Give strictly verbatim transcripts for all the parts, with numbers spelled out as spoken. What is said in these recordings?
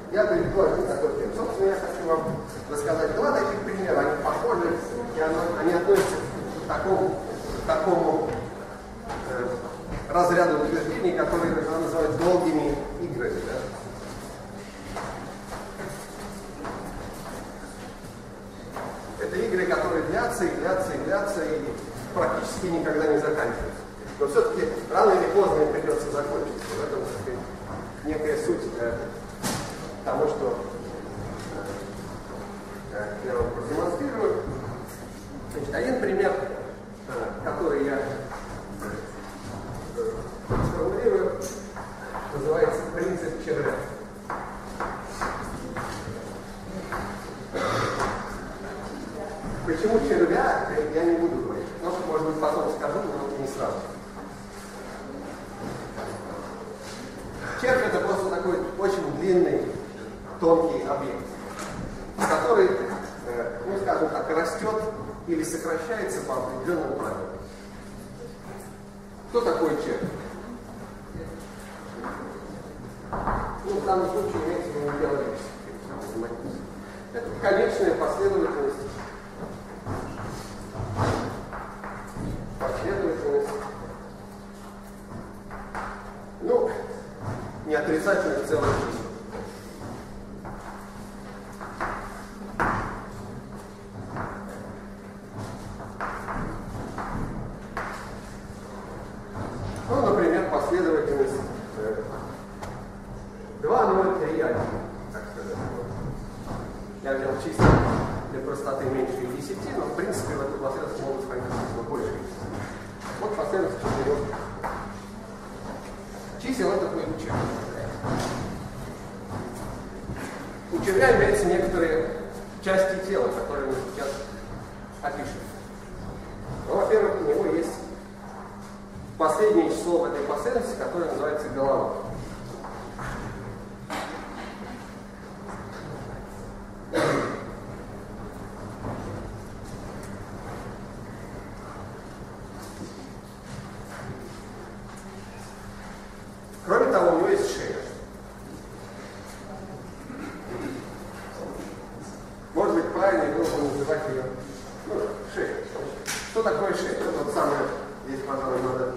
я приведу один такой пример. Собственно, я хочу вам рассказать два таких примера. Они похожи, и оно, они относятся к такому, к такому э, разряду утверждений, которые называют долгими играми. Да? Это игры, которые длятся и длятся и длятся и практически никогда не заканчиваются. Но все-таки рано или поздно им придется закончиться. В этом, так сказать, некая суть э, того, что э, я вам продемонстрирую. Значит, один пример, э, который я э, сформулирую, называется принцип червя. Почему червя, я не буду говорить. Ну, может быть, потом скажу, но не сразу. Червь — это просто такой очень длинный, тонкий объект, который, ну, скажем так, растет или сокращается по определенному правилу. Кто такой червь? Ну, в данном случае имеется в виду биологический. Это конечная последовательность последовательность, ну, не отрицательных целых чисел. Ну, например, последовательность два, ноль, три, один, так сказать. Я взял числа для простоты меньше десяти, но в принципе в эту последовательность могут входить числа больше. Вот последовательность четырех чисел — это будет червь. У червя имеются некоторые части тела, которые мы сейчас опишем. Ну, во-первых, у него есть последнее число в этой последовательности, которое называется голова. Кроме того, у него есть шея. Может быть, правильно было бы называть ее, ну, шея. Что такое шея? Это вот самое, здесь, пожалуй, надо,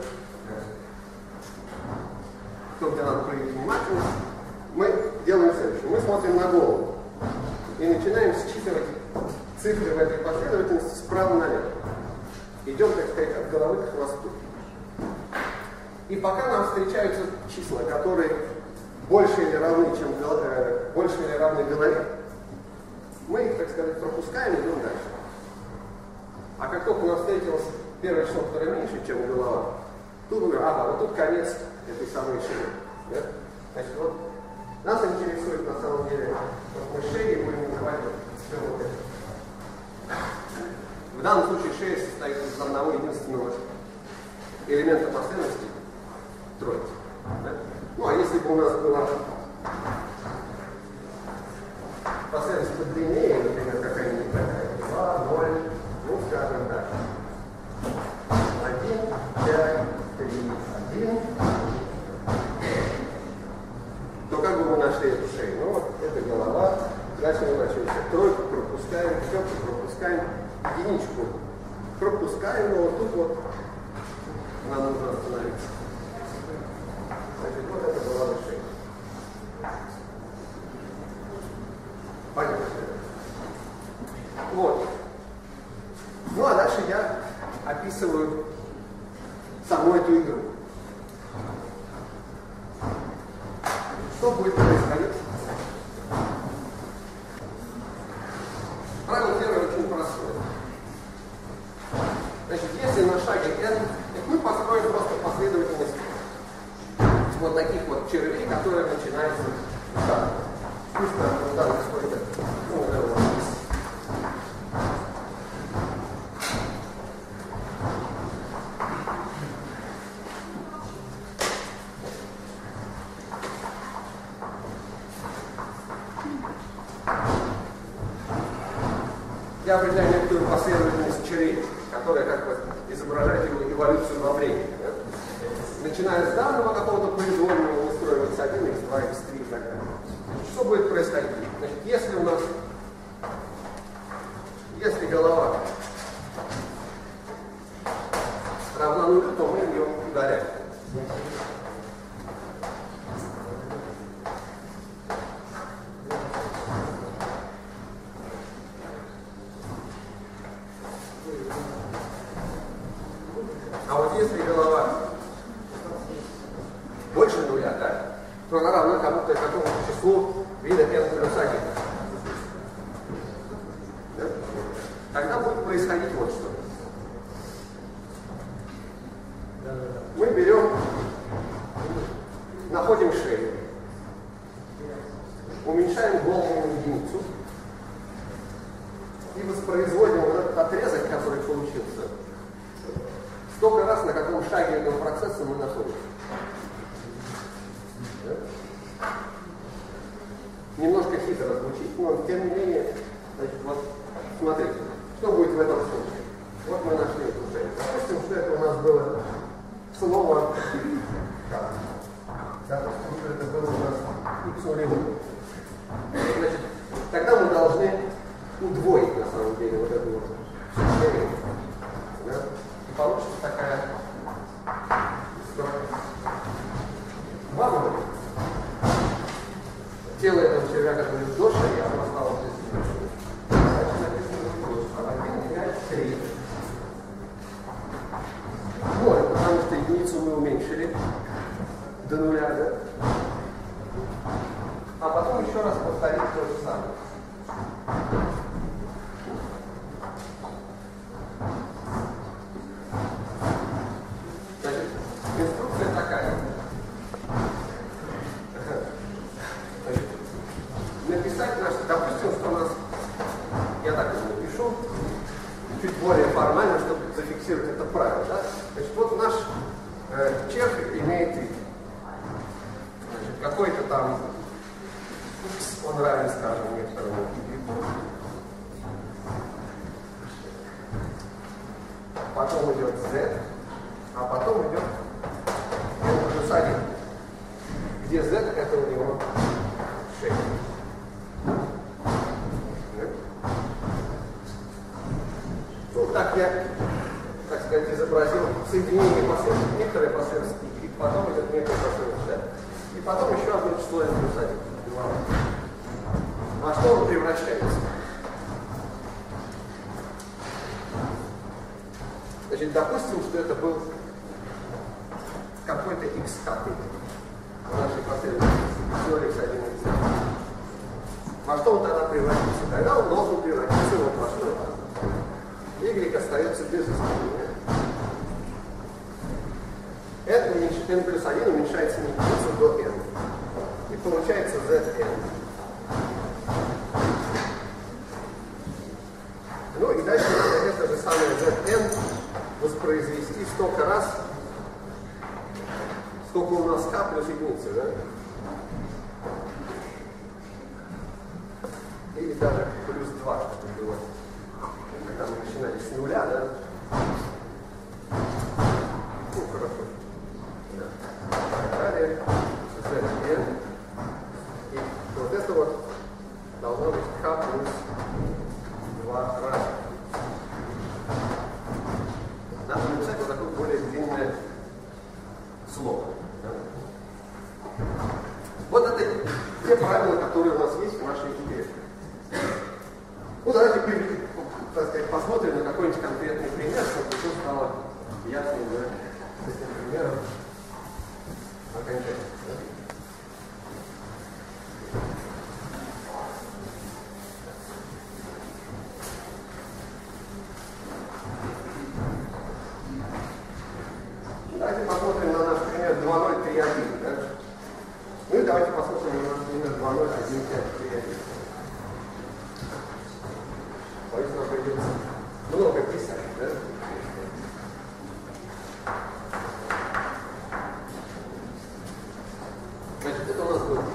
то, где надо проявить внимательность. Мы делаем следующее. Мы смотрим на голову и начинаем считывать цифры в этой последовательности справа налево. Идем, так сказать, от головы к хвосту. И пока нам встречаются числа, которые больше или равны, чем э, больше или равны голове, мы их, так сказать, пропускаем и идем дальше. А как только у нас встретилось первое число, которое меньше, чем голова, тут мы говорим, ага, вот тут конец этой самой шеи. Да? Значит, вот нас интересует на самом деле, вот мы шеей будем называть вот все вот это. В данном случае шея состоит из одного единственного элемента последовательности — тройки. Да? Ну, а если бы у нас была последовательность подлиннее, например, какая-нибудь такая, два, ноль, ну, скажем так, один, пять, три, один, то как бы мы нашли эту шею? Ну, вот, это голова, дальше мы начали тройку пропускаем, пятерку пропускаем, единичку пропускаем, но вот тут вот нам нужно остановиться. Значит, вот это была шея. Понятно. Вот. Ну, а дальше я описываю саму эту игру. Что будет происходить? Правило первое очень простое. Значит, если на шаге n, мы построим просто последовательность вот таких вот червей, которые начинаются так. Пусть там удар какой-то, ну, вот это вот. Я определяю некоторую последовательность червей, которая как бы изображает его эволюцию во времени. Да? Начиная с данного какого-то произвольного устроивается один, икс два, икс три и так далее. Что будет происходить? Значит, если у нас, если голова равна нулю, то мы ее ударяем. А вот если голова больше нуля, да, то она равна кому-то какому-то числу вида n плюс один. Да? Тогда будет происходить вот что. Мы берем, находим шею, уменьшаем голову на единицу и воспроизводим вот этот отрезок, который получился, столько раз, на каком шаге этого процесса мы находимся. Да? Немножко хитро звучит, но тем не менее, значит, вот смотрите, что будет в этом случае. Вот мы нашли эту шею. Допустим, что это у нас было снова, допустим, что это было у нас x нулевой. Значит, тогда мы должны удвоить на самом деле вот эту вот шею. Да? И получится такая история. Важно. Тело этого червя, который до шеи, оно осталось здесь. Значит, написано один, пять, три. Вот, потому что единицу мы уменьшили до нуля, да? А потом еще раз повторить то же самое. Значит, инструкция такая. Значит, написать наш, допустим, что у нас, я так и напишу, чуть более формально, чтобы зафиксировать это правило, да? Значит, вот наш э, червь имеет вид. Значит, какой-то там x, он равен, скажем, некоторому y. Потом идет z, а потом идет n плюс один, где z это у него шесть. Ну, так я, так сказать, изобразил соединение последовательности, некоторые последовательности, и потом идет некая последовательность, и потом еще одно число n плюс один. Во что он превращается? Значит, допустим, что это был какой-то x котый в нашей последовательности, x один, x один. Во что он тогда превратится? Тогда он должен превратиться вот во что. Y остается без изменения. n, n плюс один уменьшается на единицу до n. И получается zn. Ну и дальше надо это же самое zn воспроизвести столько раз, сколько у нас k плюс единица, да? Или даже плюс два, чтобы было. Когда мы начинали с нуля, да? Ну, хорошо. Да. Так далее. zn. И вот это вот должно быть k плюс два раза. Надо написать вот такое более длинное слово. Да? Вот это те правила, которые у нас есть в нашей игре. Ну, давайте, так сказать, посмотрим на какой-нибудь конкретный пример, чтобы все стало ясно, да, с этим примером окончательно. Да? Давайте посмотрим на наш пример два ноль три один. Да? Ну и давайте посмотрим на наш пример два ноль один пять три один. Боюсь, нам придется много писать, да? Значит, это у нас будет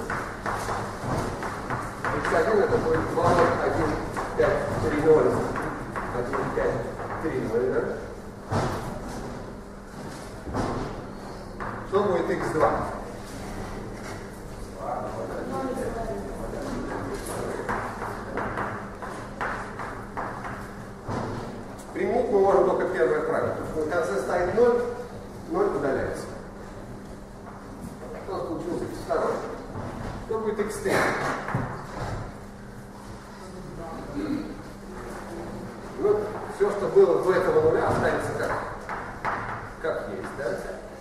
икс один, это будет два ноль один пять три ноль один пять три ноль, да? Что будет икс два? первое правило. На конце стоит ноль, ноль удаляется. У нас получился икс два. Что будет икс три? Ну, все, что было до этого нуля, останется как? Как есть, да?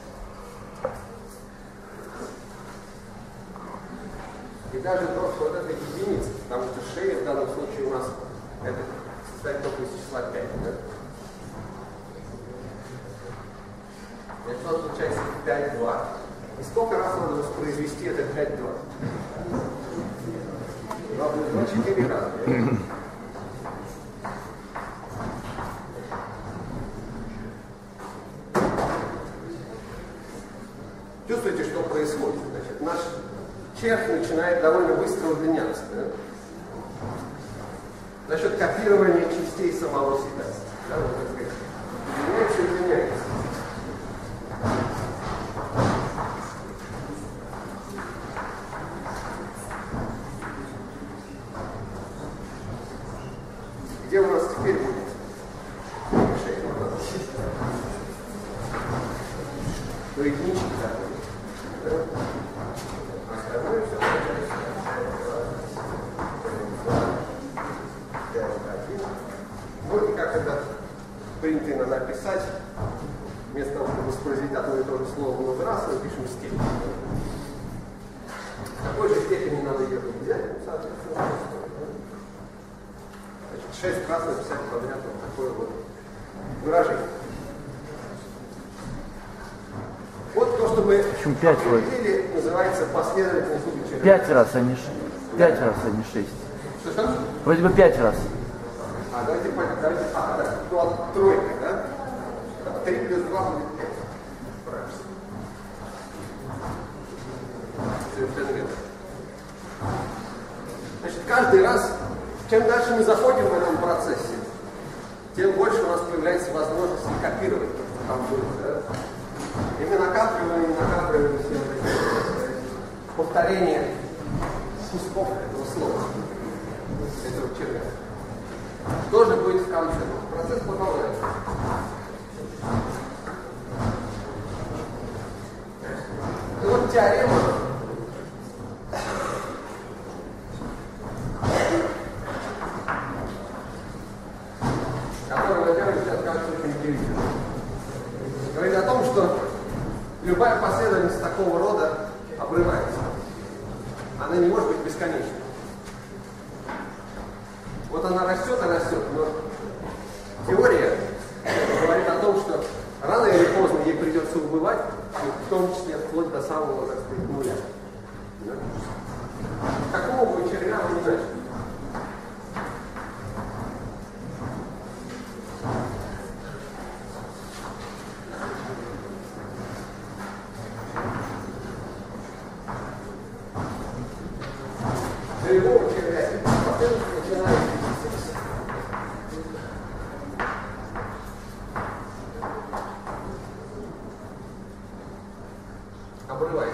И даже просто вот эта единица, потому что шея в данном случае у нас это состоит только из числа пять, да? Это у нас получается пять два. И сколько раз надо воспроизвести это пять два? два четыре раза. Чувствуете, что происходит? Значит, наш червь начинает довольно быстро удлиняться. Да? За счет копирования частей самого себя. Да, вот, так сказать, удлиняется и удлиняется. Где у нас теперь будет шея? До единички такой. Да? Остальное все получается. Вот и как это принято иногда писать. Вместо того, чтобы воспроизвести одно и то же слово много раз, мы пишем степень. В какой же степени надо ее взять? Ну, соответственно, шесть раз написать подряд вот такое вот выражение. Вот то, что мы определили, называется последовательность увеличения. Пять раз, а не шесть. Пять раз, а не шесть. Что там? Вроде бы пять раз. А, давайте понять, давайте, а, да, ну, тройка, да? Три плюс два будет пять. Правильно. Совершенно верно. Значит, каждый раз, чем дальше мы заходим в этом процессе, тем больше у нас появляется возможность копировать то, что там было, да? И мы накапливаем, накапливаем все эти повторения кусков этого слова, этого червя. Что же будет в конце? Процесс продолжается. И вот теорема, которая, во-первых, сейчас кажется очень удивительной, говорит о том, что любая последовательность такого рода обрывается. Она не может быть бесконечной. Вот она растет и растет, но теория говорит о том, что рано или поздно ей придется убывать, в том числе вплоть до самого, так сказать, нуля. Да? Какого бы червя вы не начали? Для любого червя последовательность начинает обрывается.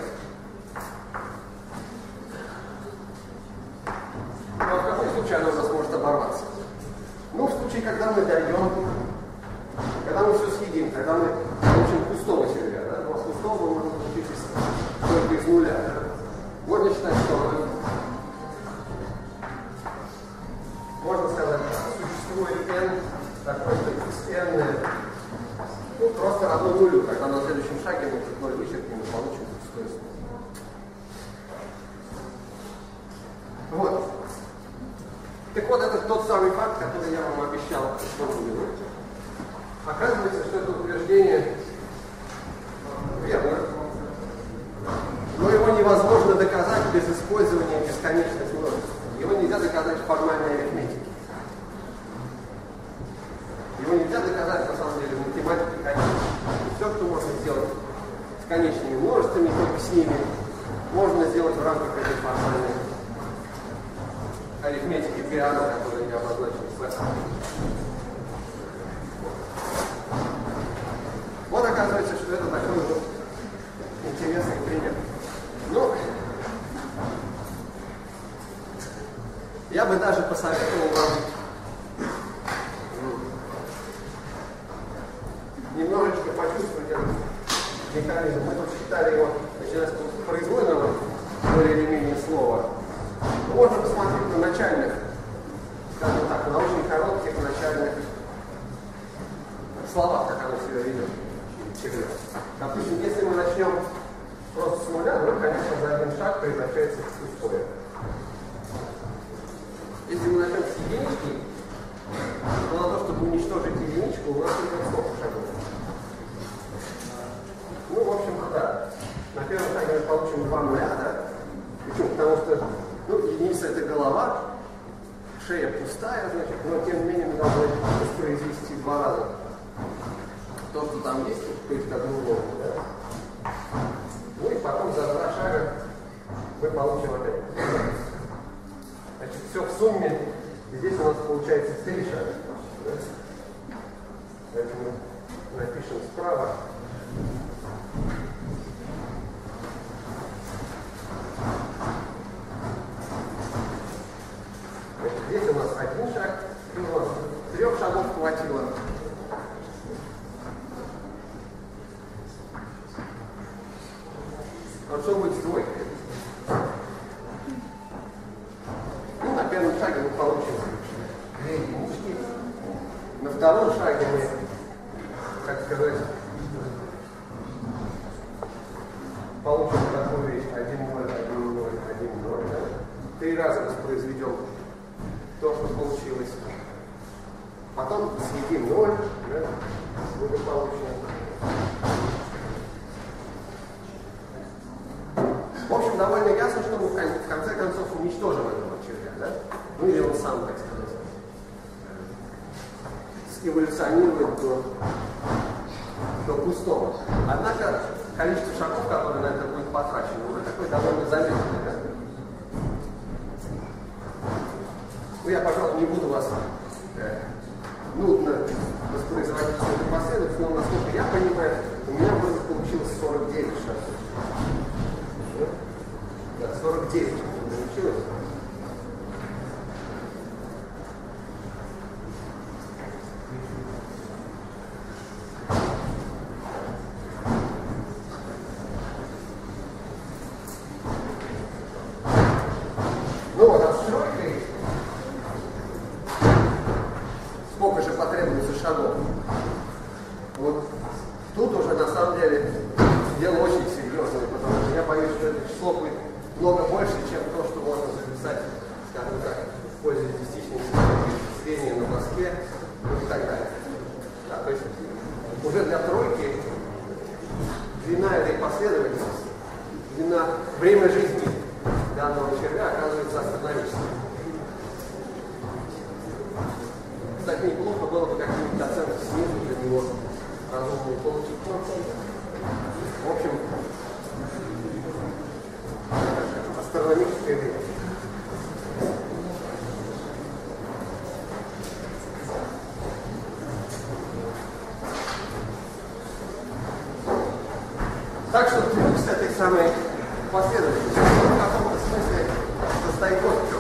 Ну, а в каком случае она у нас может оборваться? Ну, в случае, когда мы дойдем, когда мы все съедим, когда мы получим пустого червя, да? Но пустого мы можем получить только из нуля. Да? Можно считать, что можно сказать, существует n, такой n, ну, просто равно нулю, когда на следующем шаге мы этот ноль вычеркнем и получим пустое слово. Вот. Так вот, это тот самый факт, который я вам обещал, что будет. Оказывается, что это утверждение верно, но его невозможно доказать без использования бесконечных множеств. Его нельзя доказать в формальной арифметике. Его нельзя доказать, на самом деле, в математике, конечно. Все, что можно сделать с конечными множествами, только с ними, можно сделать в рамках этой формальной арифметики Пиано, которая я обозначил в слайде. Вот оказывается, что это такой вот интересный пример. Ну, я бы даже посоветовал вам механизм. Мы тут считали его, начиная с произвольного более или менее слова. Можно посмотреть на начальных, скажем так, на очень коротких начальных словах, как оно себя ведет. Допустим, если мы начнем просто с нуля, ну, конечно, за один шаг превращается в пустое. Если мы начнем с единички, то на то, чтобы уничтожить единичку, у нас идет сколько шагов? Ну, в общем, да. На первом шаге мы получим два нуля, да? Почему? Потому что, ну, единица — это голова, шея пустая, значит, но тем не менее мы должны воспроизвести два раза то, что там есть, то есть одну голову, да? Ну и потом за два шага мы получим опять. Значит, все в сумме, здесь у нас получается три шага. Да? Поэтому напишем справа. Значит, здесь у нас один шаг, и у нас трех шагов хватило. А что будет с двойкой? Ну, на первом шаге мы получим две единички. На втором шаге мы, как сказать, получим такую вещь один ноль, один ноль, один ноль. Да? Три раза воспроизведем то, что получилось. Потом съедим ноль, да? Благополучно. В общем, довольно ясно, что мы в конце концов уничтожим этого червя, да? Ну или он сам, так сказать, эволюционирует до, до пустого. Однако количество шагов, которые на это будет потрачено, уже такое довольно заметное, да? Ну, я, пожалуй, не буду вас э, нудно воспроизводить всю эту последовательность, но, насколько я понимаю, у меня вроде получилось сорок девять шагов. Да, сорок девять получилось. Ну вот, отстройкой сколько же потребуется шагов? Вот тут уже на самом деле дело очень серьезное, потому что я боюсь, что это число будет много больше, чем то, что можно записать, скажем так, используя частичные числения на доске, ну и так далее. Да, то есть уже для тройки длина этой последовательности, длина, время жизни данного червя оказывается астрономической. Кстати, неплохо было бы какие-нибудь оценки снизу для него разумные получить. В общем, астрономическое время. Так что с этой самой последовательностью в каком-то смысле состоит вот в чем.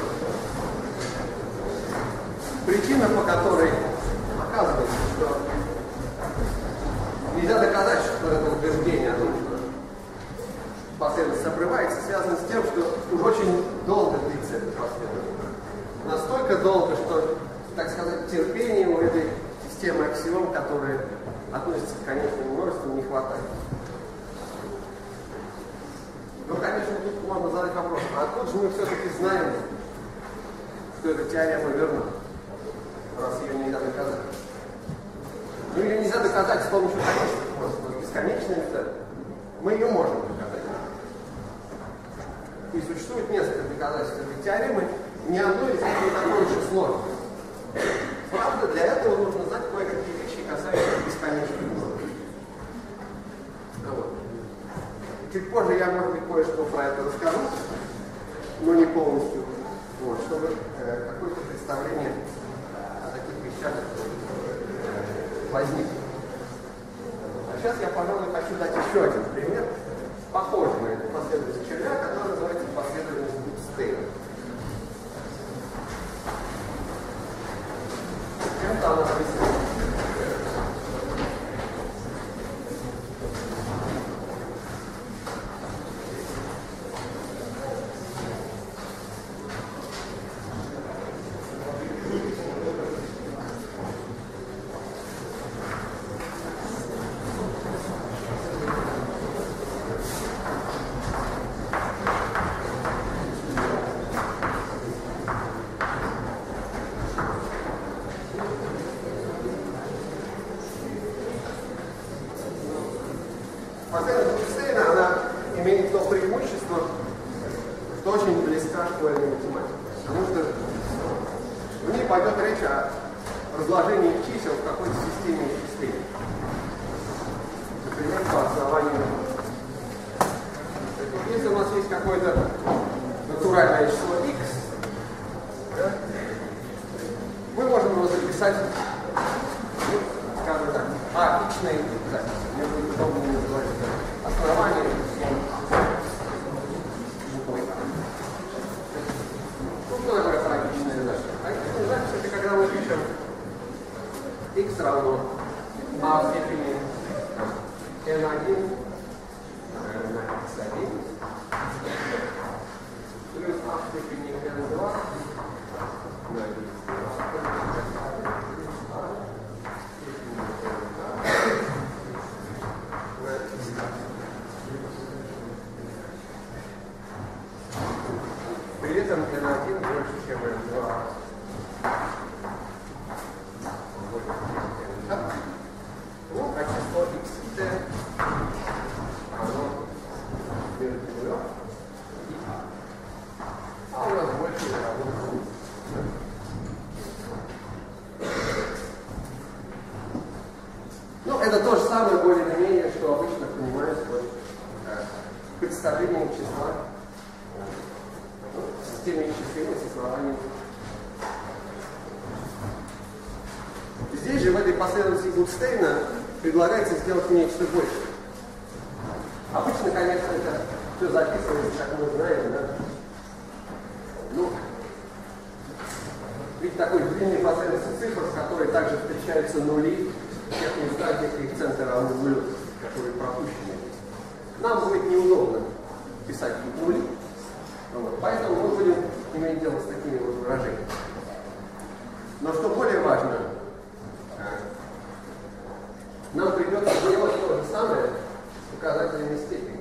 Причина, по которой оказывается, что нельзя доказать, что это утверждение о том, что последовательность обрывается, связано с тем, что уж очень долго длится эта последовательность. Настолько долго, что, так сказать, терпения у этой системы аксиом, которые относятся к конечному множеству, не хватает. Ну, конечно, тут можно задать вопрос, а откуда же мы все-таки знаем, что эта теорема верна, раз ее нельзя доказать? Ну, ее нельзя доказать с помощью конечных множеств, бесконечной методы. Мы ее можем доказать. И существует несколько доказательств этой теоремы, ни одно из них не такое уж и сложное. Правда, для этого нужно знать кое-какие вещи, касающиеся бесконечных множеств. Вот. Чуть позже я, может быть, кое-что про это расскажу, но не полностью, вот, чтобы э, какое-то представление о таких вещах э, возникло. А сейчас я, пожалуй, хочу дать еще один пример, похожий на эту последовательность червя, которая называется последовательность Бутстейна. Чем-то она присутствует. близка школьной математике. Потому что в ней пойдет речь о разложении чисел в какой-то системе исчислений. Например, по основанию. Если у нас есть какое-то натуральное число x, да, мы можем его записать, ну, скажем так, а-ичной записи. Мне будет удобно называть основание буквой А. Ну, что такое а-ичная запись? А-ичная запись — это когда мы пишем x равно а в степени эн один на икс один плюс а в степени эн два на икс При этом эн один больше, чем эн два. Ну, а число x оно между нулем и а. А у нас больше или равно. Ну, это то же самое, более или менее, что обычно понимают под э, представлением числа ну, в системе исчисления с основанием. Здесь же, в этой последовательности Гудстейна, предлагается сделать нечто большее. Обычно, конечно, это все записывается, как мы знаем, да? Ну, ведь такой длинный последовательность цифр, в которой также встречаются нули, в тех местах, где коэффициенты равны нулю, которые пропущены. Нам будет неудобно писать тут нули, вот, поэтому мы будем иметь дело с такими вот выражениями. Но что более важно, нам придется делать то же самое с указательными степенями.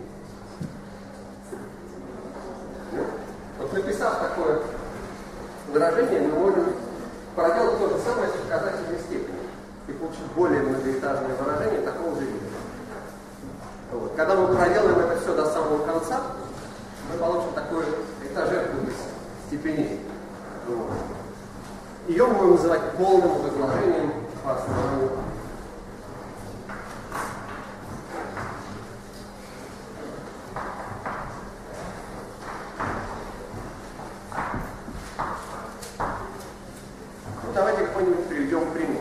Вот написав такое выражение, мы можем проделать то же самое с указательной степенью и получить более многоэтажное выражение такого же вида. Вот. Когда мы проделаем это все до самого конца, мы получим такую этажерку из степеней. Вот. Ее мы будем называть полным возложением по основанию. Давайте какой-нибудь приведем пример.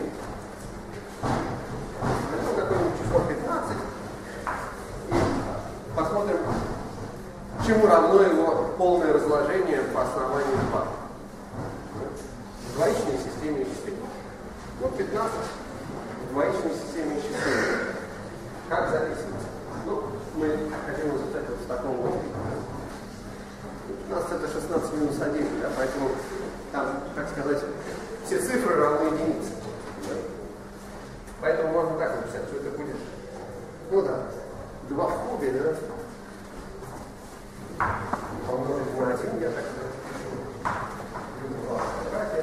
Возьмем какое-нибудь число пятнадцать и посмотрим, чему равно его полное разложение по основанию два. В двоичной системе исчисления. Ну, пятнадцать в двоичной системе исчисления. Как записывается? Ну, мы хотим его записать вот в таком вот виде. пятнадцать это шестнадцать минус один, да, поэтому там, так сказать, все цифры равны единице. Да? Поэтому можно так написать, что это будет, ну да, два в кубе, да, помножить на один, я так сказал. два в квадрате,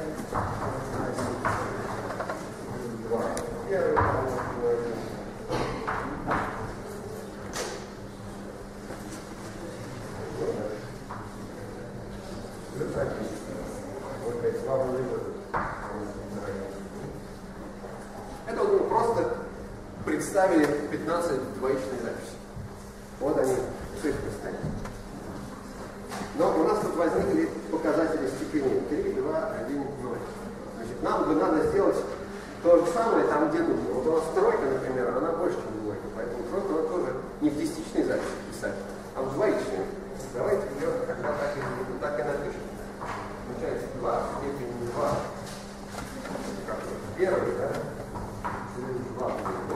два в первый, помножить на один. Это вот мы просто представили пятнадцать двоичных записей. Вот они, цифры стоят. Но у нас тут возникли показатели степеней. три, два, один, ноль. Значит, нам бы надо сделать то же самое там, где нужно. Вот у нас тройка, например, она больше, чем двойка. Поэтому тройку надо тоже не в десятичной записи писать, а в двоичной. Давайте ее когда так и, так и напишем. Получается два в степени два. Первый, да? два.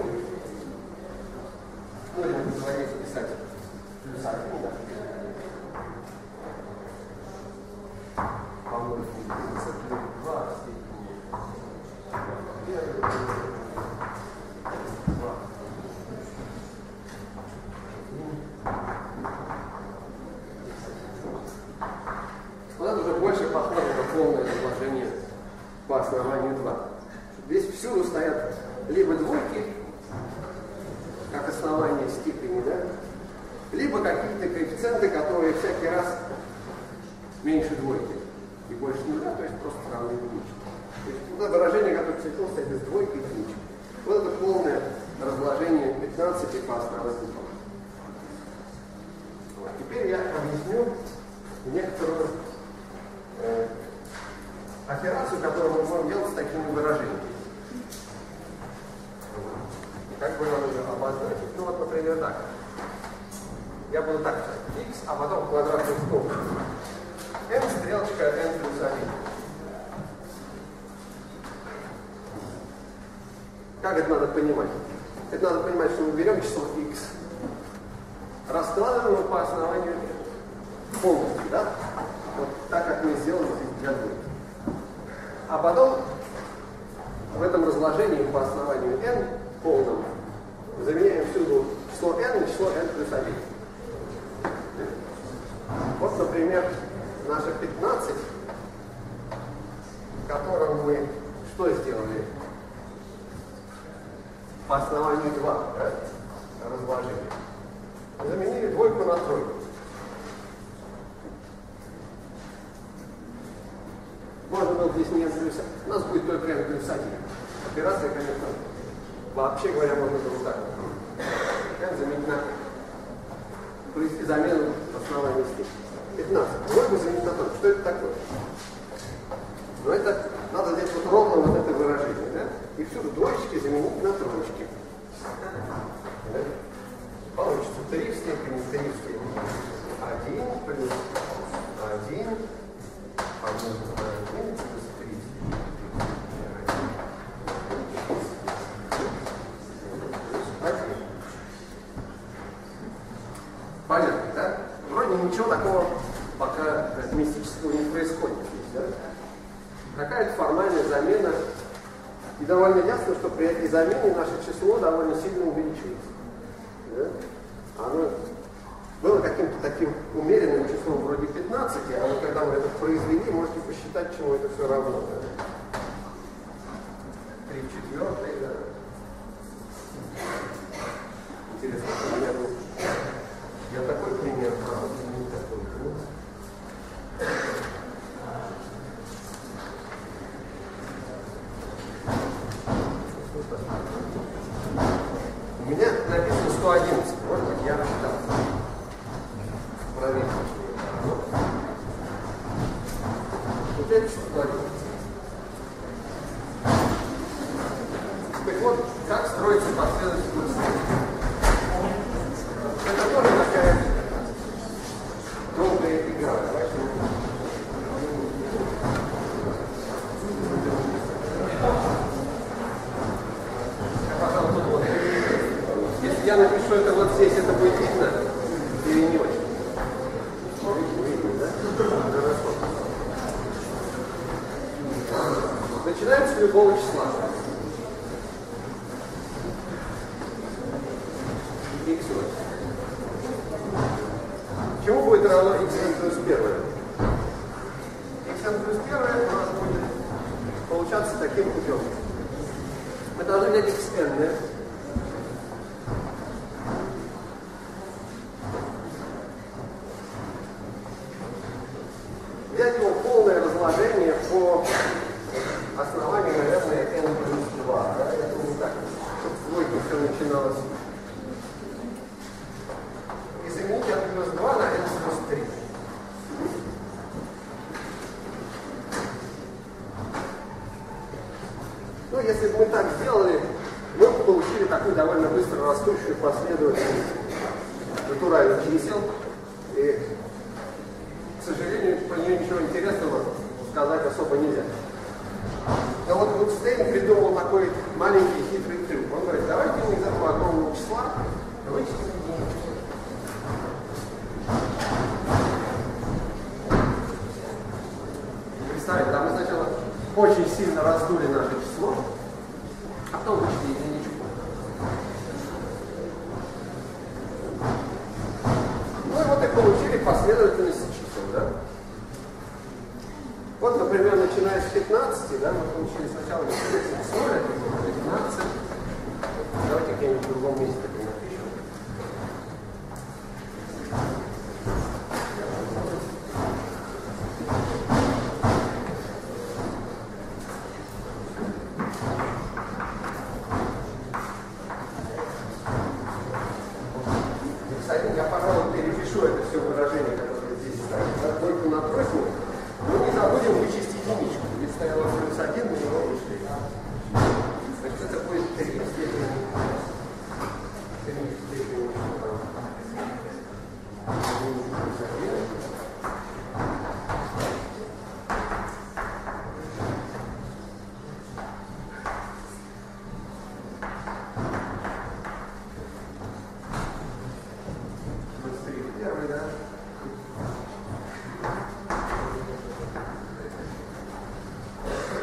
Ну, или мы позволяете писать плюс один, да? Помножить на два в степени первый. два. Вот это уже больше похоже на полное разложение по основанию два. Здесь всюду стоят либо двойки, как основание степени, да, либо какие-то коэффициенты, которые всякий раз меньше двойки и больше нуля, то есть просто равно единичке. То есть это выражение, которое целиком стоит из двойки и единички. Вот это полное разложение пятнадцати по основанию. Вот. Теперь я объясню некоторую э, операцию, которую мы можем делать с такими выражениями. Как бы нам ее обозначить? Ну вот, например, так. Я буду так писать. X, а потом квадратный столб. n стрелочка n плюс один. Как это надо понимать? Это надо понимать, что мы берем число x, раскладываем его по основанию n. Полностью, да? Вот так, как мы сделали здесь для двойки. А потом в этом разложении по основанию n полном заменяем всюду число n на число n плюс один. Вот, например, наша пятнадцать, в котором мы что сделали? По основанию два, да, разложение. Заменили двойку на тройку. Можно было здесь не n плюс один. У нас будет только n плюс один. Операция, конечно, вообще говоря, можно было так. n заменить на провести замену основания степени. пятнадцать. Двойку заменить на тройку. Что это такое? Но это надо здесь вот ровно вот это выражение, да? И всюду двоечки заменить на троечки. Да? Получится три в степени три в степени один плюс один помножить на один плюс три в степени один. Понятно, да? Вроде ничего такого пока мистического не происходит здесь, да? Какая-то формальная замена. И довольно ясно, что при этой замене наше число довольно сильно увеличивается. Да? Оно было каким-то таким умеренным числом вроде пятнадцати, а вот когда мы это произвели, можете посчитать, чему это все равно. Да? три в четвертой, да. Интересно, пример. Я такой пример, правда, не такой. У меня написано сто одиннадцать. Может быть, я рассчитал. Проверьте. Вот это сто одиннадцать. Так вот, как строится последовательность. Это тоже такая долгая игра. Я напишу это вот здесь, это будет видно или не очень? Видно, да? Начинаем с любого числа. X ноль. Чему будет равно xn плюс один? xn плюс один у нас будет получаться таким путем. Мы должны взять xn, да? Взять его полное разложение по основанию, наверное, n плюс два. Да? Я думаю, так, чтобы с двойки все начиналось. И заменить n плюс два на n плюс три. Ну, если бы мы так сделали, мы бы получили такую довольно быстро растущую последовательность натуральных чисел. И, к сожалению, по ней ничего интересного сказать особо нельзя. Но вот Гудстейн придумал такой маленький хитрый трюк. Он говорит, давайте из этого огромного числа вычислим единицу. Представляете, да, мы сначала очень сильно раздули наше число, а потом вычислили единичку. Ну и вот и получили последовательность чисел, да? Вот, например, начиная с пятнадцати, да, мы получили сначала ноль, пятнадцать. Давайте где-нибудь в другом месте это напишем.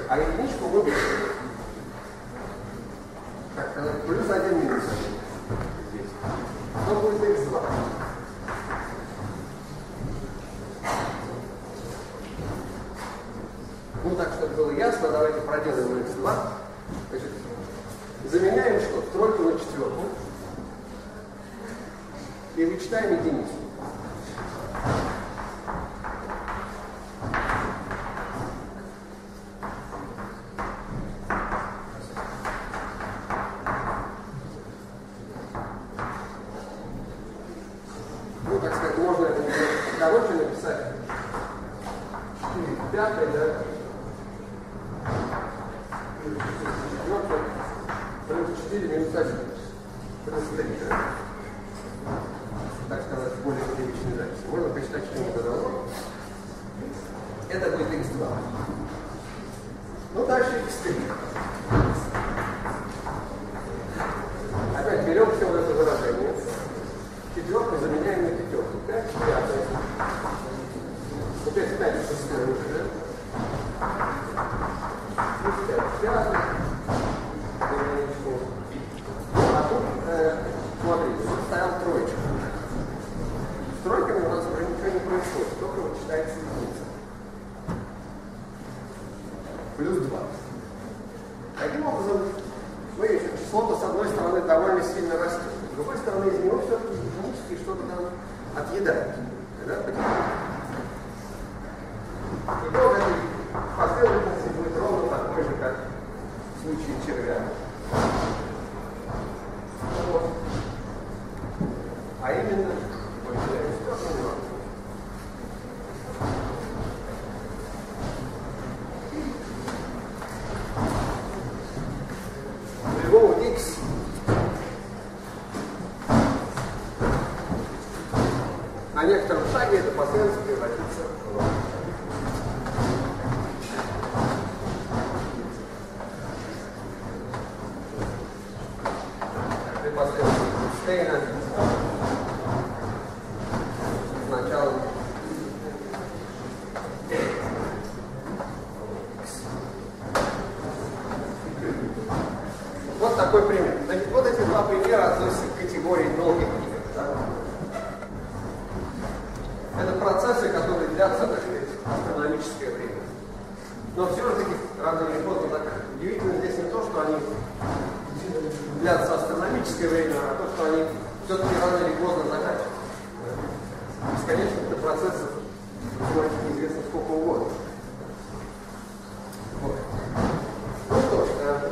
А единичку мы вычислили. Так, плюс один минус один. Здесь. Что будет икс два? Ну так, чтобы было ясно, давайте проделаем икс два. Значит, заменяем что? Тройку на четверку. И вычитаем единицу. Ну, так сказать, можно это короче написать. четыре пятое, да? Плюс четыре минус один. Плюс три, да? Так сказать, более приличной записи. Можно посчитать, что это равно. Это будет икс два. Ну, дальше икс три. Опять берем все это выражение. Четверку заменяем на пятерку. пять, пятое. Опять пять шестое уже, да? Плюс пять, пятое. А тут, э, смотрите, тут стоял троечка. С тройками у нас уже ничего не происходит, только вот читается единица. Плюс два. Таким образом, мы видим, что число-то с одной стороны довольно сильно растет, с другой стороны из него все-таки единички что-то там отъедает. Да? Итог этой последовательности будет ровно такой же, как в случае червя. Вот. А именно, любого x на некотором шаге эта последовательность превратится в ноль. При последовательности Стейна сначала вот такой пример. Значит, вот эти два примера относятся к категории долгих игр. Да? Это процессы, которые длятся, так сказать, астрономическое время. Но все же таки, рано или поздно, так удивительно здесь не то, что они длятся астрономическое время, а то, что они все-таки рано или поздно заканчиваются. Бесконечных процессов происходит неизвестно сколько угодно. Вот. Ну что ж, э,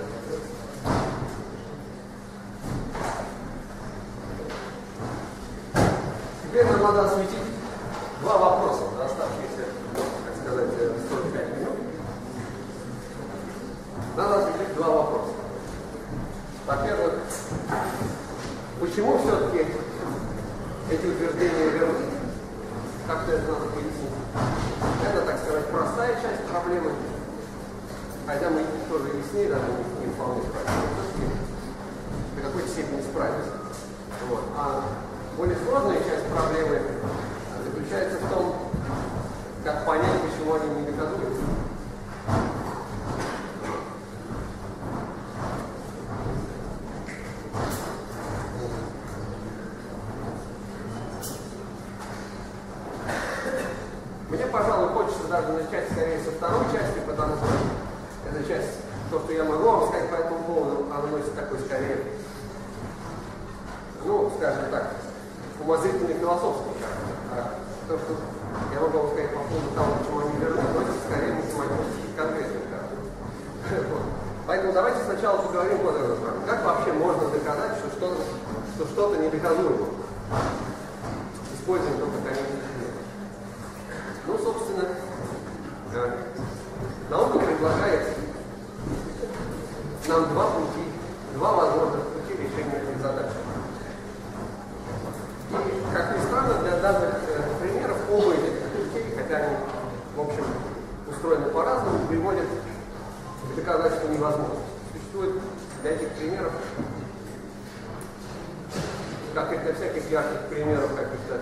теперь нам надо осветить два вопроса на оставшиеся, так сказать, сорок пять минут. Надо осветить два вопроса. Во-первых, почему все-таки эти утверждения верны? Как-то это надо пояснить. Это, так сказать, простая часть проблемы, хотя мы тоже и с ней даже не, не вполне справились. До какой-то степени справились. Вот. А более сложная часть проблемы заключается в том, как понять, почему они не доказуемы. Мне, пожалуй, хочется даже начать скорее со второй части, потому что эта часть, то, что я могу вам сказать по этому поводу, она носит такой скорее, ну, скажем так, умозрительный философский характер. А то, что я могу вам сказать по поводу того, почему они верны, носит скорее математический конкретный характер. Вот. Поэтому давайте сначала поговорим вот об этом. Как вообще можно доказать, что что-то, что что-то недоказуемо? Используем только конечный пример. Ну, собственно, наука предлагает нам два пути, два возможных пути решения этой задачи. И, как ни странно, для данных э, примеров оба этих путей, хотя они, в общем, устроены по-разному, приводят к доказательству невозможности. Существует для этих примеров, как и для всяких ярких примеров каких-то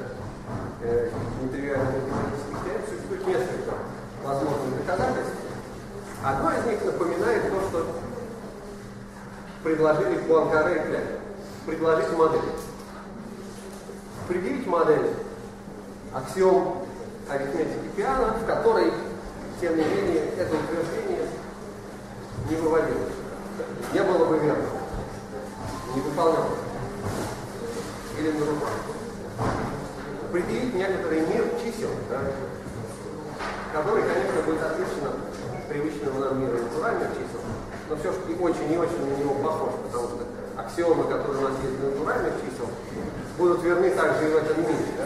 э, нетривиальных математических теорем, существует несколько возможных доказательств. Одно из них напоминает то, что предложили Пуанкаре и Кляйн. Предложить модель. Предъявить модель аксиом арифметики Пиано, в которой, тем не менее, это утверждение не выводилось. Не было бы верно. Не выполнялось. Или нарушалось. Предъявить некоторый мир чисел, да, который, конечно, будет отличен от привычного нам мира натуральных чисел, но все-таки очень и очень на него похож, потому что аксиомы, которые у нас есть для натуральных чисел, будут верны также и в этом мире. Да?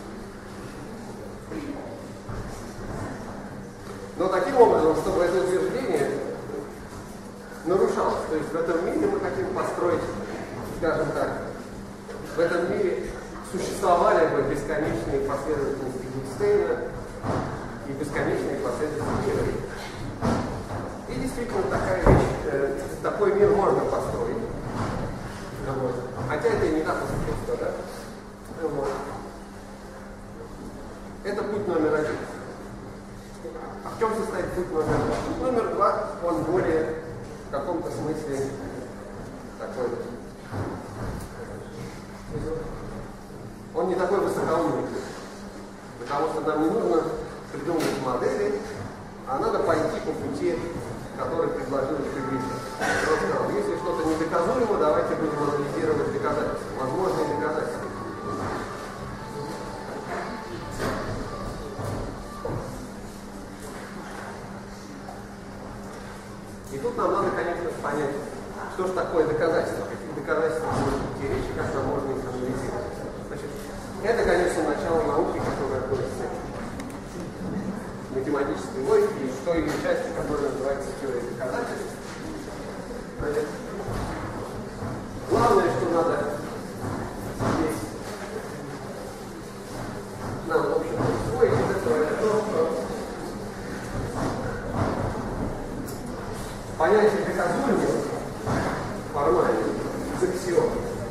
Но таким образом, чтобы это утверждение нарушалось. То есть в этом мире мы хотим построить, скажем так, в этом мире существовали бы бесконечные последовательности Гудстейна и бесконечные последовательности мира. И действительно такая вещь, э, такой мир можно построить. Вот. Хотя это и не так уж просто, да? Вот. Это путь номер один. А в чем состоит путь номер два? Путь номер два, он более в каком-то смысле такой, он не такой высокоумный, потому что нам не нужно придумывать модели, а надо пойти по пути, который предложил Шпиглицер. Он сказал, если что-то недоказуемо, давайте будем анализировать доказательства, возможные доказательства. И тут нам надо, конечно, понять, что же такое доказательство, какие доказательства может идти речь, как нам можно их анализировать. Значит, это, конечно, начало науки, которая относится к математической логике, и к той ее части, которая называется теория доказательств. Значит, главное, что надо здесь нам, в общем, усвоить, это то, что понятие доказуемости формально, из аксиом,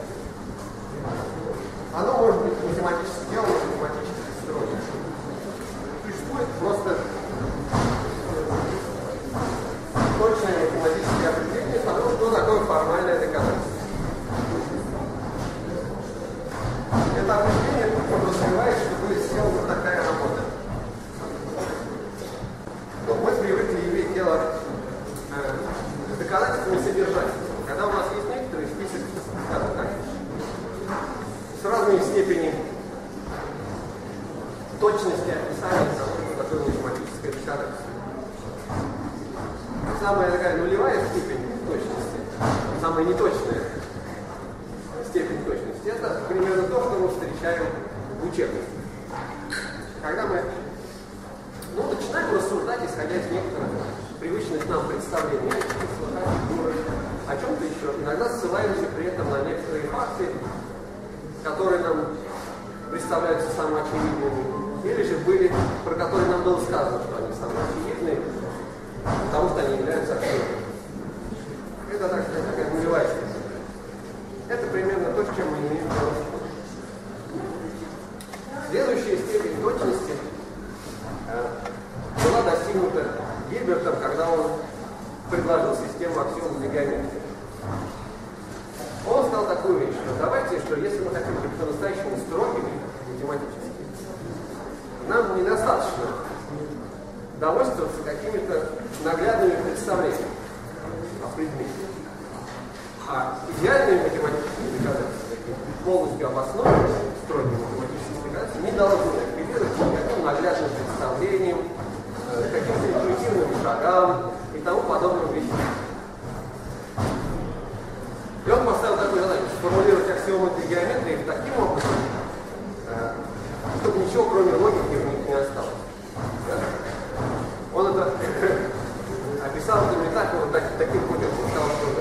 оно может быть математически делано, математически строено. Существует просто точное математическое определение того, что такое формальное доказательство. Это определение подразумевает, что будет сделана такая работа. Но мы привыкли иметь дело с доказательствами содержательства. Когда у нас есть некоторый список, скажем так, с разной степенью точности описания того, что такое математическое доказательство. Самая такая нулевая степень точности, самая неточная степень точности, это примерно то, что мы встречаем в учебниках. Когда мы ну, начинаем рассуждать, исходя из некоторых привычных нам представлений о чем-то еще, иногда ссылаемся при этом на некоторые факты, которые нам представляются самоочевидными, или же были, про которые нам было сказано, что они самоочевидные, потому что они являются аксиомами. Это, так сказать, такая нулевая степень. Это примерно то, с чем мы имеем дело. Следующая степень точности э, была достигнута Гильбертом, когда он предложил систему аксиом для геометрии. Он сказал такую вещь, что давайте, что если мы хотим быть по-настоящему строгими математически, нам недостаточно довольствоваться какими-то наглядными представлениями о предмете. А идеальные математические доказательства, полностью обоснованные, строгие математические доказательства, не должны апеллировать к никаким наглядным представлениям, каким-то интуитивным шагам и тому подобным вещам. И он поставил такую задачу, сформулировать аксиомы для геометрии таким образом, чтобы ничего кроме логики в них не осталось. Да? Он это описал это не так, вот так, таким путем, он сказал, что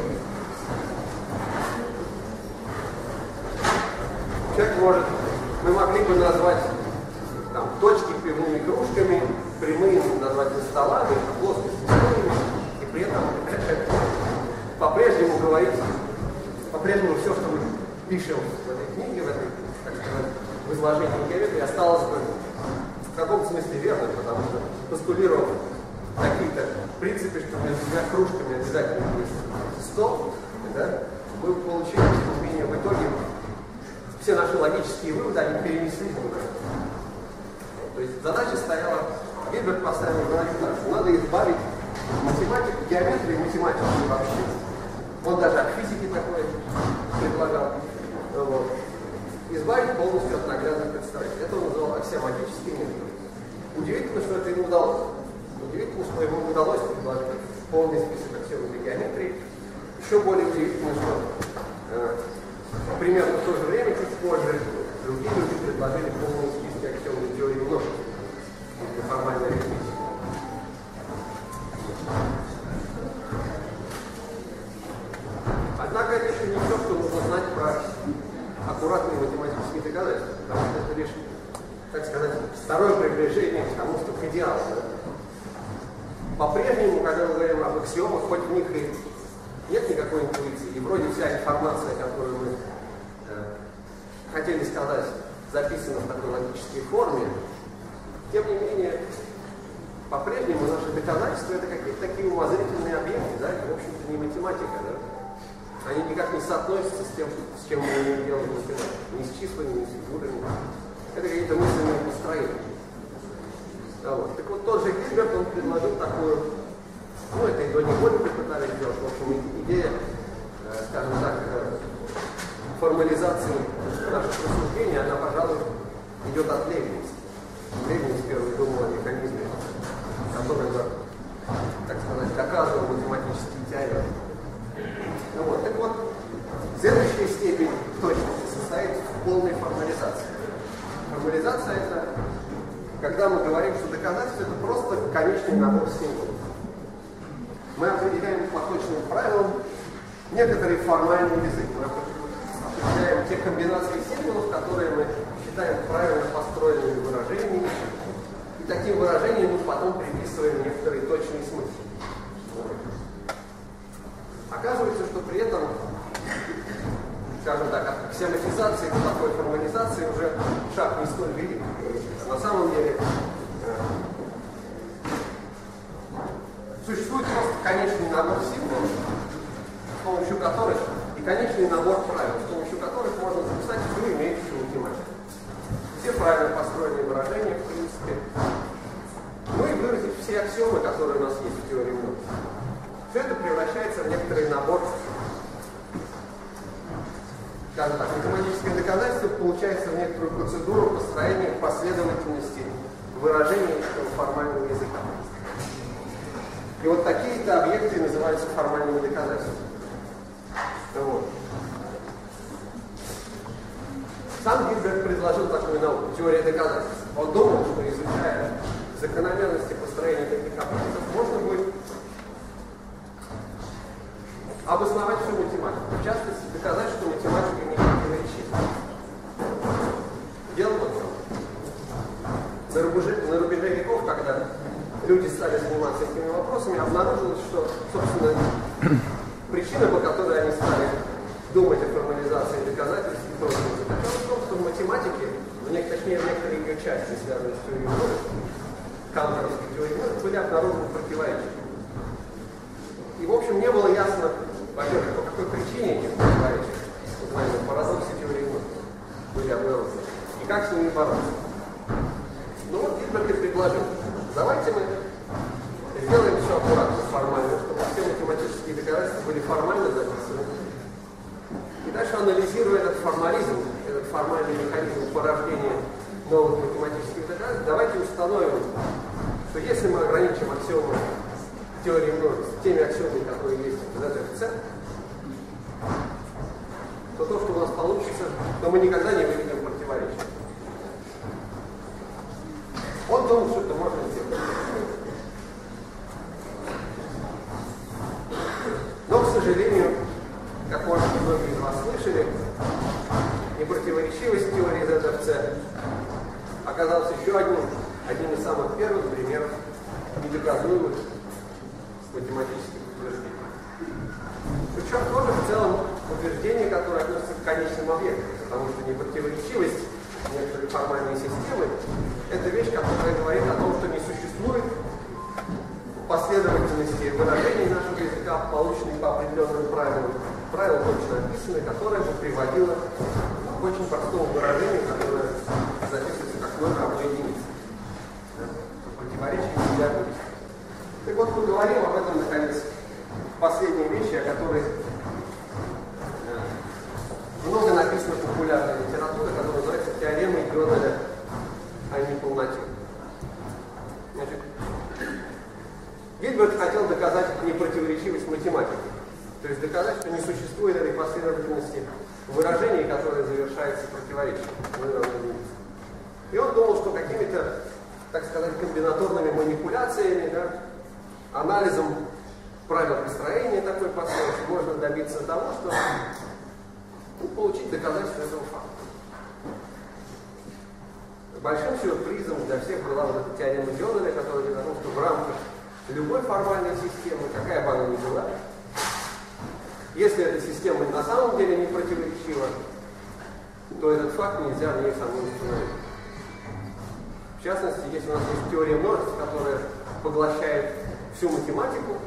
человек может, мы могли бы назвать там, точки пивными кружками, прямые назвать столами, плоскости столами, и при этом по-прежнему говорить, по-прежнему все, что мы пишем в этой книге, в этой, так сказать, в изложении геометрии, осталось бы в каком-то смысле верным, потому что постулировав такие какие-то принципы, что между двумя кружками обязательно есть стол, да, мы получили, тем не менее, в итоге все наши логические выводы, они перенеслись в это. То есть задача стояла, Гильберт поставил задачу так, что надо избавить математику, геометрию и математику вообще. Он даже от физики такое предлагал. Вот. Избавить полностью от наглядных представлений. Это он называл аксиоматический метод. Удивительно, что это ему удалось. Удивительно, что ему удалось предложить полный список аксиом для геометрии. Еще более удивительно, что э, примерно в то же время, чуть позже, другие люди предложили полный список аксиом для теории множеств, для формальной арифметики. Однако это еще не все, что нужно знать про аккуратные математические доказательства, потому что это лишь, так сказать, второе приближение к тому, что к идеалу. Да? По-прежнему, когда мы говорим об аксиомах, хоть в них и нет никакой интуиции, и вроде вся информация, которую мы э, хотели сказать, записана в такой логической форме, тем не менее, по-прежнему наши доказательства это какие-то такие умозрительные объекты, да, это, в общем-то, не математика, да. Они никак не соотносятся с тем, с чем мы имеем дело в математике. Ни с числами, ни с фигурами. Это какие-то мысленные построения. Да, вот. Так вот, тот же Гильберт, он предложил такую, ну, это и до неволи пытались сделать, в общем, идея, э, скажем так, э, формализации наших рассуждений, она, пожалуй, идет от Лейбница. Лейбниц первый думал о механизме, который, так сказать, доказывал математические теоремы. Ну вот, так вот, следующая степень точности состоит в полной формализации. Формализация — это когда мы говорим, что доказательство — это просто конечный набор символов. Мы определяем по точным правилам некоторый формальный язык. Мы определяем те комбинации символов, которые мы считаем правильно построенными выражениями. И таким выражениям мы потом приписываем некоторый точный смысл. Оказывается, что при этом, скажем так, от аксиоматизации до такой формализации уже шаг не столь велик. На самом деле э, существует просто конечный набор символов, с помощью которых, и конечный набор правил, с помощью которых можно записать всю имеющуюся математику. Все правильно построенные выражения, в принципе. Ну и выразить все аксиомы, которые у нас есть в теории множеств. Все это превращается в некоторый набор, скажем так, математическое доказательство получается в некоторую процедуру построения последовательности выражений этого формального языка. И вот такие-то объекты называются формальными доказательствами. Вот. Сам Гильберт предложил такую науку, теория доказательств. Он думал, что изучая закономерности построения таких объектов, можно будет обосновать всю математику. В частности, доказать, что математика не противоречива. Дело вот в том. На рубеже, на рубеже веков, когда люди стали заниматься этими вопросами, обнаружилось, что, собственно, причина, по которой они стали думать о формализации доказательств и прочего, заключалась в том, что в математике, в нек, точнее, в некоторые ее части, связанные с теорией множеств, канторовской теорией множеств, были обнаружены противоречия. И, в общем, не было ясно, во-первых, по какой причине эти противоречия, называемые парадоксы теории множеств, были обнаружены, и как с ними бороться. Ну вот Гильберт и предложил, давайте мы сделаем все аккуратно, формально, чтобы все математические доказательства были формально записаны. И дальше, анализируя этот формализм, этот формальный механизм порождения новых математических доказательств, давайте установим, что если мы ограничим аксиомы теории множеств теми аксиомами, которые есть в зет эф цэ, то то, что у нас получится, то мы никогда не выведем противоречия. Он думал, что это можно сделать. Но, к сожалению, как, может быть, многие из вас слышали, непротиворечивость теории зет эф цэ оказалась еще одним, одним из самых первых примеров недоказуемых математических утверждений. Причем тоже в целом утверждение, которое относится к конечным объектам, потому что непротиворечивость некоторой формальной системы — это вещь, которая говорит о том, что не существует последовательности выражений нашего языка, полученных по определенным правилам, правила точно описаны, которое бы приводило к очень простому выражению, которое записывается как ноль равно единице. Противоречие нельзя вывести. Так вот, мы говорим об этом, наконец, последней вещи, о которой много написано в популярной литературе, которая называется теоремой Гёделя о неполноте. Значит, Гильберт хотел доказать непротиворечивость математики, то есть доказать, что не существует этой последовательности выражений, которые завершаются противоречием. И он думал, что какими-то, так сказать, комбинаторными манипуляциями, да, анализом правил построения такой последовательности можно добиться того, что ну, получить доказательство этого факта. Большим сюрпризом для всех была вот эта теорема Гёделя, которая говорит о том, что в рамках любой формальной системы, какая бы она ни была, если эта система на самом деле не противоречива, то этот факт нельзя в ней самой установить. В частности, если у нас есть теория множеств, которая поглощает всю математику,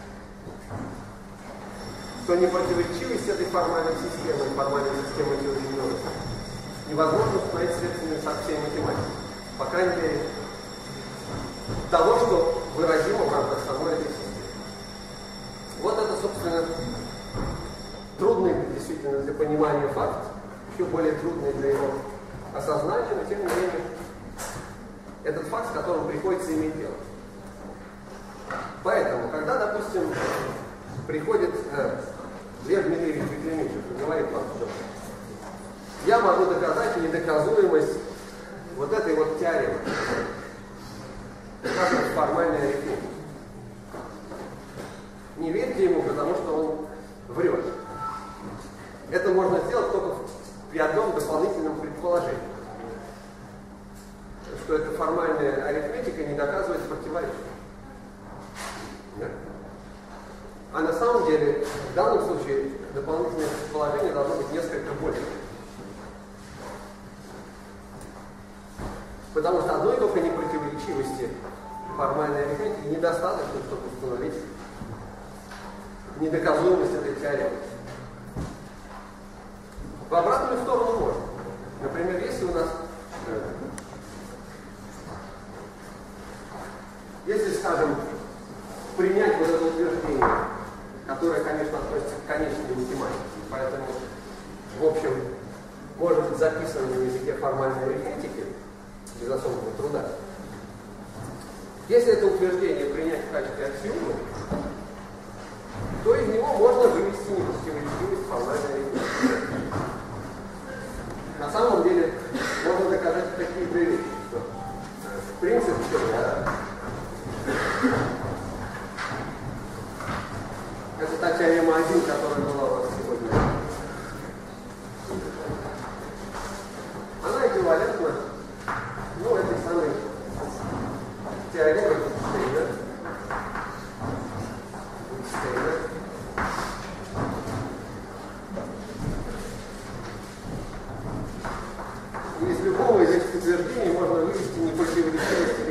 то непротиворечивость этой формальной системы, формальной системы теории множеств, невозможно установить следственно со всей математикой. По крайней мере, того, что выразимо в рамках самой этой системы. Вот это, собственно, трудный действительно для понимания факт, еще более трудный для его осознания, но тем не менее, этот факт, с которым приходится иметь дело. Поэтому, когда, допустим, приходит э, Лев Дмитриевич Беклемичев и говорит вам, что я могу доказать недоказуемость вот этой вот теоремы, как формальная арифметика. Не верьте ему, потому что он врет. Это можно сделать только при одном дополнительном предположении, что эта формальная арифметика не доказывает противоречия. Да? А на самом деле, в данном случае, дополнительное предположение должно быть несколько больше. Потому что одной только непротиворечивости формальной арифметики недостаточно, чтобы установить недоказуемость этой теоремы. В обратную сторону можно. Например, если у нас, если, скажем, принять вот это утверждение, которое, конечно, относится к конечной математике, поэтому, в общем, может быть записано на языке формальной арифметики, без особого труда. Если это утверждение принять в качестве аксиомы, то из него можно вывести непротиворечивость формальной арифметики. На самом деле можно доказать такие вещи, что принцип теории, это та теорема один, которая была у вас сегодня. Она эквивалентна, ну, этой самой теореме Стейна. Стейна. И из любого из этих утверждений можно вывести непротиворечивость